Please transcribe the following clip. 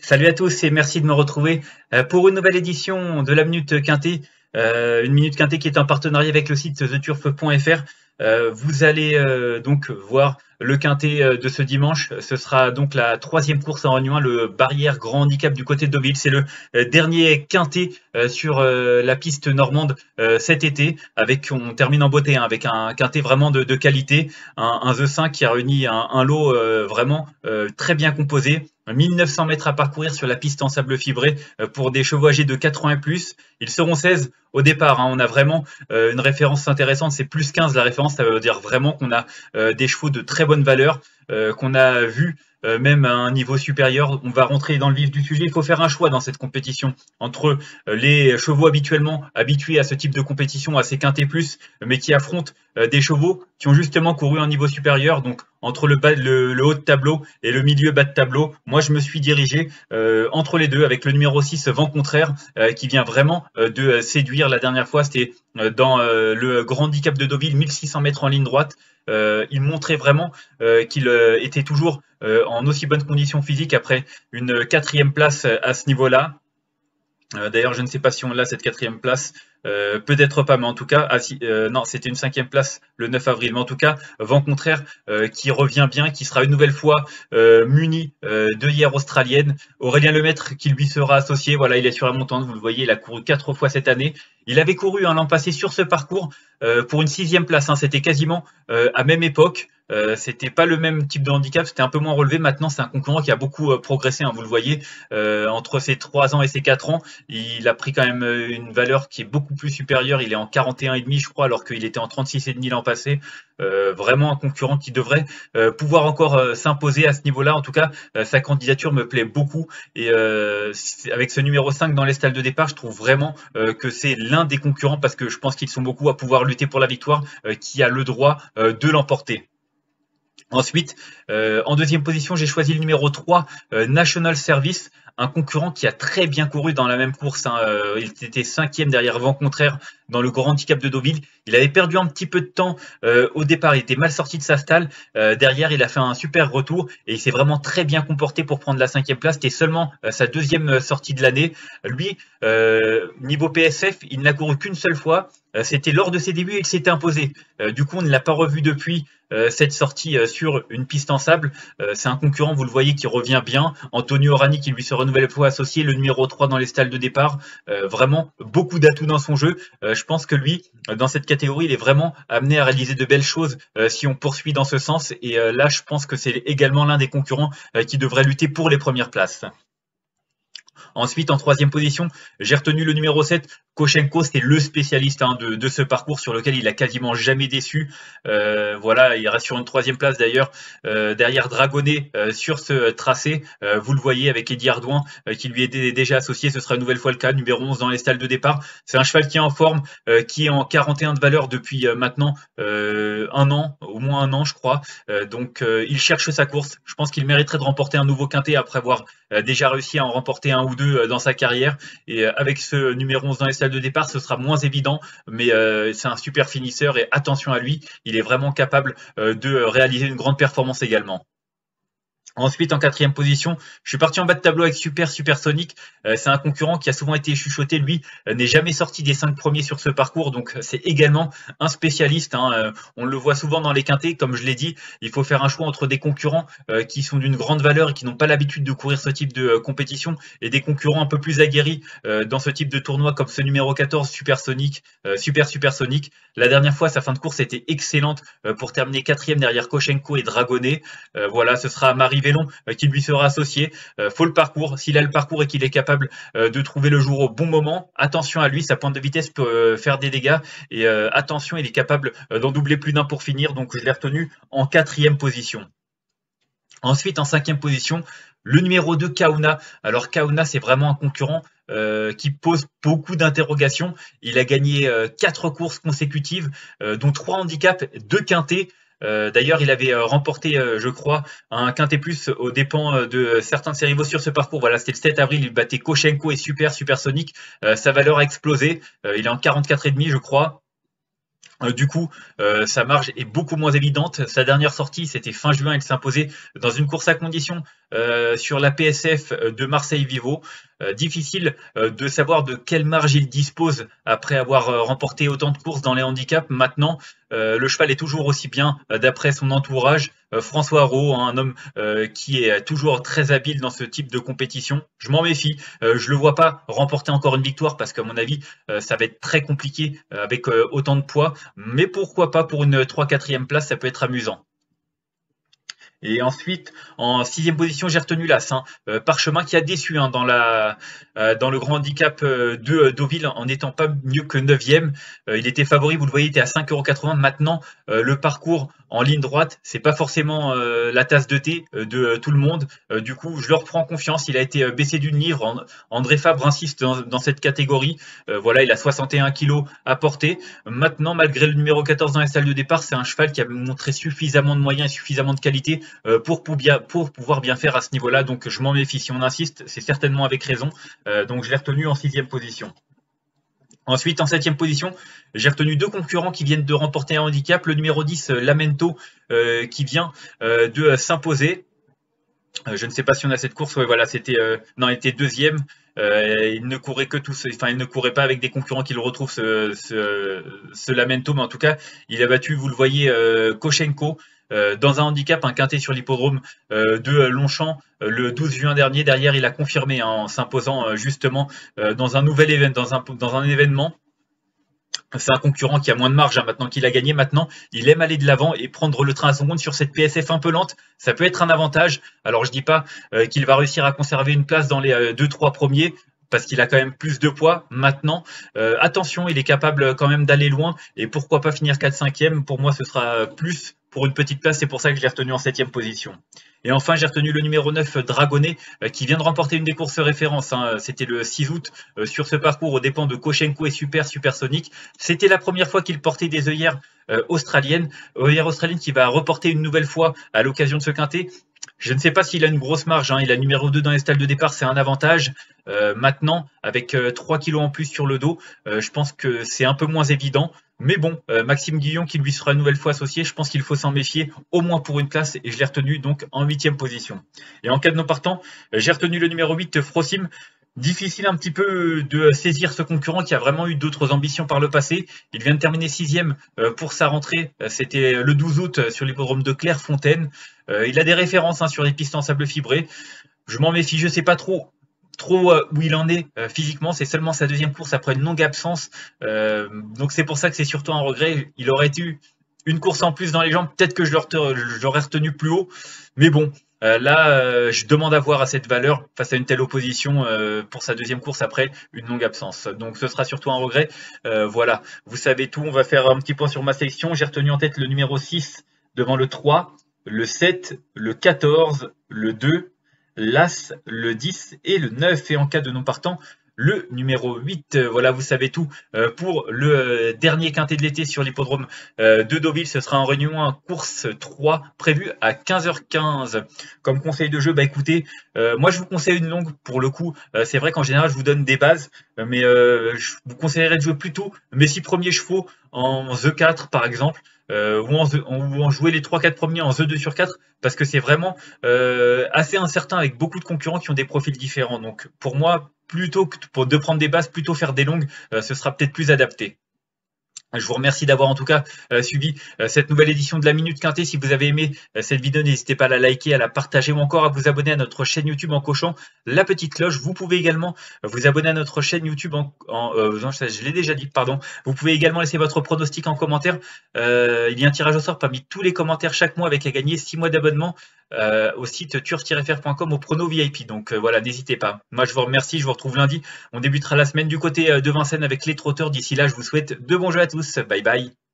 Salut à tous et merci de me retrouver pour une nouvelle édition de la Minute Quintet. Une Minute Quintet qui est en partenariat avec le site theturf.fr. Vous allez donc voir le Quintet de ce dimanche. Ce sera donc la troisième course en réunion, le barrière grand handicap du côté de Deauville. C'est le dernier Quintet sur la piste normande cet été. On termine en beauté avec un Quintet vraiment de qualité. Un The 5 qui a réuni un lot vraiment très bien composé. 1900 mètres à parcourir sur la piste en sable fibré pour des chevaux âgés de 4 ans et plus. Ils seront 16 au départ. On a vraiment une référence intéressante. C'est plus 15 la référence. Ça veut dire vraiment qu'on a des chevaux de très bonne valeur, qu'on a vu même à un niveau supérieur. On va rentrer dans le vif du sujet. Il faut faire un choix dans cette compétition entre les chevaux habituellement habitués à ce type de compétition, à ces quintés plus, mais qui affrontent des chevaux qui ont justement couru un niveau supérieur, donc entre le haut de tableau et le milieu bas de tableau. Moi, je me suis dirigé entre les deux avec le numéro 6, Vent Contraire, qui vient vraiment de séduire la dernière fois. C'était dans le grand handicap de Deauville, 1600 mètres en ligne droite. Il montrait vraiment qu'il était toujours en aussi bonne condition physique après une quatrième place à ce niveau-là. D'ailleurs, je ne sais pas si on l'a cette quatrième place. Peut-être pas, mais en tout cas, non, c'était une cinquième place le 9 avril. Mais en tout cas, Vent Contraire qui revient bien, qui sera une nouvelle fois muni de hier australienne. Aurélien Lemaître qui lui sera associé. Voilà, il est sur la montante. Vous le voyez, il a couru 4 fois cette année. Il avait couru l'an passé sur ce parcours pour une 6e place. C'était quasiment à même époque. C'était pas le même type de handicap, c'était un peu moins relevé. Maintenant, c'est un concurrent qui a beaucoup progressé. Vous le voyez, entre ses 3 ans et ses 4 ans, il a pris quand même une valeur qui est beaucoup plus supérieure. Il est en 41,5, je crois, alors qu'il était en 36,5 l'an passé. Vraiment un concurrent qui devrait pouvoir encore s'imposer à ce niveau-là. En tout cas, sa candidature me plaît beaucoup. Et avec ce numéro 5 dans les stalles de départ, je trouve vraiment que c'est l'un des concurrents, parce que je pense qu'ils sont beaucoup à pouvoir lutter pour la victoire, qui a le droit de l'emporter. Ensuite, en deuxième position, j'ai choisi le numéro 3, National Service, un concurrent qui a très bien couru dans la même course. Il était 5e derrière Vent Contraire dans le grand handicap de Deauville. Il avait perdu un petit peu de temps au départ, il était mal sorti de sa stalle. Derrière, il a fait un super retour et il s'est vraiment très bien comporté pour prendre la 5e place. C'était seulement sa 2e sortie de l'année. Lui, niveau PSF, il n'a couru qu'une seule fois. C'était lors de ses débuts et il s'était imposé. Du coup, on ne l'a pas revu depuis cette sortie sur une piste en sable. C'est un concurrent, vous le voyez, qui revient bien. Antonio Orani qui lui sera une nouvelle fois associé, le numéro 3 dans les stalles de départ. Vraiment beaucoup d'atouts dans son jeu. Je pense que lui, dans cette catégorie, il est vraiment amené à réaliser de belles choses si on poursuit dans ce sens. Et là, je pense que c'est également l'un des concurrents qui devrait lutter pour les premières places. Ensuite, en 3e position, j'ai retenu le numéro 7, Koshenko. C'était le spécialiste de ce parcours sur lequel il a quasiment jamais déçu. Voilà, il reste sur une 3e place d'ailleurs, derrière Dragonnet sur ce tracé. Vous le voyez avec Eddie Ardouin qui lui est déjà associé. Ce sera une nouvelle fois le cas, numéro 11 dans les stalles de départ. C'est un cheval qui est en forme, qui est en 41 de valeur depuis maintenant un an, au moins un an je crois. Donc il cherche sa course. Je pense qu'il mériterait de remporter un nouveau quintet après avoir déjà réussi à en remporter un ou deux dans sa carrière. Et avec ce numéro 11 dans les stalles de départ, ce sera moins évident, mais c'est un super finisseur et attention à lui, il est vraiment capable de réaliser une grande performance également. Ensuite, en 4e position, je suis parti en bas de tableau avec Supersonic. C'est un concurrent qui a souvent été chuchoté. Lui n'est jamais sorti des 5 premiers sur ce parcours, donc c'est également un spécialiste. On le voit souvent dans les quintets, comme je l'ai dit. Il faut faire un choix entre des concurrents qui sont d'une grande valeur et qui n'ont pas l'habitude de courir ce type de compétition, et des concurrents un peu plus aguerris dans ce type de tournoi, comme ce numéro 14, Supersonic. La dernière fois, sa fin de course était excellente pour terminer 4e derrière Koshenko et Dragonnet. Voilà, ce sera Marie Vélon qui lui sera associé. Faut le parcours. S'il a le parcours et qu'il est capable de trouver le jour au bon moment, attention à lui. Sa pointe de vitesse peut faire des dégâts. Et attention, il est capable d'en doubler plus d'un pour finir. Donc, je l'ai retenu en 4e position. Ensuite, en 5e position, le numéro 2, Kauna. Alors, Kauna, c'est vraiment un concurrent qui pose beaucoup d'interrogations. Il a gagné 4 courses consécutives, dont 3 handicaps, 2 quintets. D'ailleurs, il avait remporté, je crois, un quintet plus aux dépens de certains de ses rivaux sur ce parcours. Voilà, c'était le 7 avril, il battait Koshenko et Supersonic. Sa valeur a explosé. Il est en 44,5, je crois. Du coup, sa marge est beaucoup moins évidente. Sa dernière sortie, c'était fin juin, il s'imposait dans une course à condition sur la PSF de Marseille Vivo. Difficile de savoir de quelle marge il dispose après avoir remporté autant de courses dans les handicaps. Maintenant, le cheval est toujours aussi bien d'après son entourage. François Rowe, un homme qui est toujours très habile dans ce type de compétition. Je m'en méfie. Je le vois pas remporter encore une victoire parce qu'à mon avis, ça va être très compliqué avec autant de poids. Mais pourquoi pas pour une 3-4e place, ça peut être amusant. Et ensuite, en 6e position, j'ai retenu l'As, Parchemin qui a déçu dans le grand handicap de Deauville en n'étant pas mieux que 9e. Il était favori, vous le voyez, il était à 5,80 €. Maintenant, le parcours en ligne droite, c'est pas forcément la tasse de thé de tout le monde. Du coup, je leur prends confiance. Il a été baissé d'une livre. André Fabre insiste dans cette catégorie. Voilà, il a 61 kilos à porter. Maintenant, malgré le numéro 14 dans les salles de départ, c'est un cheval qui a montré suffisamment de moyens et suffisamment de qualité pour pouvoir bien faire à ce niveau-là. Donc je m'en méfie. Si on insiste, c'est certainement avec raison. Donc je l'ai retenu en 6e position. Ensuite, en 7e position, j'ai retenu 2 concurrents qui viennent de remporter un handicap. Le numéro 10, Lamento, qui vient de s'imposer. Je ne sais pas si on a cette course. Ouais, voilà, il était 2e. Il ne courait que il ne courait pas avec des concurrents qui le retrouvent, ce Lamento, mais en tout cas, il a battu, vous le voyez, Koshenko dans un handicap, un quintet sur l'hippodrome de Longchamp le 12 juin dernier. Derrière, il a confirmé en s'imposant justement dans un nouvel événement, dans un événement. C'est un concurrent qui a moins de marge maintenant qu'il a gagné. Maintenant, il aime aller de l'avant et prendre le train à son compte sur cette PSF un peu lente. Ça peut être un avantage. Alors, je dis pas qu'il va réussir à conserver une place dans les 2-3 premiers parce qu'il a quand même plus de poids. Maintenant, attention, il est capable quand même d'aller loin et pourquoi pas finir 4-5e. Pour moi, ce sera plus pour une petite place. C'est pour ça que je l'ai retenu en 7e position. Et enfin, j'ai retenu le numéro 9, Dragonnet, qui vient de remporter une des courses références. C'était le 6 août sur ce parcours aux dépens de Koshenko et Supersonic. C'était la première fois qu'il portait des œillères australiennes. Œillères australiennes qui va reporter une nouvelle fois à l'occasion de ce quintet. Je ne sais pas s'il a une grosse marge. Il a numéro 2 dans les stalles de départ, c'est un avantage. Maintenant, avec 3 kilos en plus sur le dos, je pense que c'est un peu moins évident. Mais bon, Maxime Guillon qui lui sera une nouvelle fois associé, je pense qu'il faut s'en méfier au moins pour une place et je l'ai retenu donc en 8e position. Et en cas de non partant, j'ai retenu le numéro 8, Frosim. Difficile un petit peu de saisir ce concurrent qui a vraiment eu d'autres ambitions par le passé. Il vient de terminer 6e pour sa rentrée. C'était le 12 août sur l'hippodrome de Clairefontaine. Il a des références sur les pistes en sable fibré. Je m'en méfie, je sais pas trop où il en est physiquement. C'est seulement sa 2e course après une longue absence. Donc c'est pour ça que c'est surtout un regret. Il aurait eu une course en plus dans les jambes. Peut-être que je l'aurais retenu plus haut. Mais bon, là, je demande à voir à cette valeur face à une telle opposition pour sa 2e course après une longue absence. Donc ce sera surtout un regret. Voilà, vous savez tout. On va faire un petit point sur ma sélection. J'ai retenu en tête le numéro 6 devant le 3, le 7, le 14, le 2, l'As, le 10 et le 9. Et en cas de non partant, le numéro 8. Voilà, vous savez tout pour le dernier quintet de l'été sur l'hippodrome de Deauville. Ce sera en réunion 1, course 3, prévue à 15h15. Comme conseil de jeu, écoutez, moi je vous conseille une longue pour le coup. C'est vrai qu'en général, je vous donne des bases, mais je vous conseillerais de jouer plutôt mes 6 premiers chevaux en The4 par exemple. Ou en jouer les 3-4 premiers en The2 sur 4 parce que c'est vraiment assez incertain avec beaucoup de concurrents qui ont des profils différents. Donc pour moi, plutôt que de prendre des bases, plutôt faire des longues, ce sera peut-être plus adapté. Je vous remercie d'avoir en tout cas suivi cette nouvelle édition de la Minute Quintet. Si vous avez aimé cette vidéo, n'hésitez pas à la liker, à la partager ou encore à vous abonner à notre chaîne YouTube en cochant la petite cloche. Vous pouvez également vous abonner à notre chaîne YouTube non, je l'ai déjà dit, pardon. Vous pouvez également laisser votre pronostic en commentaire. Il y a un tirage au sort parmi tous les commentaires chaque mois avec à gagner 6 mois d'abonnement au site turf-fr.com au prono VIP. Donc voilà, n'hésitez pas. Moi je vous remercie, je vous retrouve lundi. On débutera la semaine du côté de Vincennes avec les trotteurs. D'ici là, je vous souhaite de bons jeux à tous. Bye bye.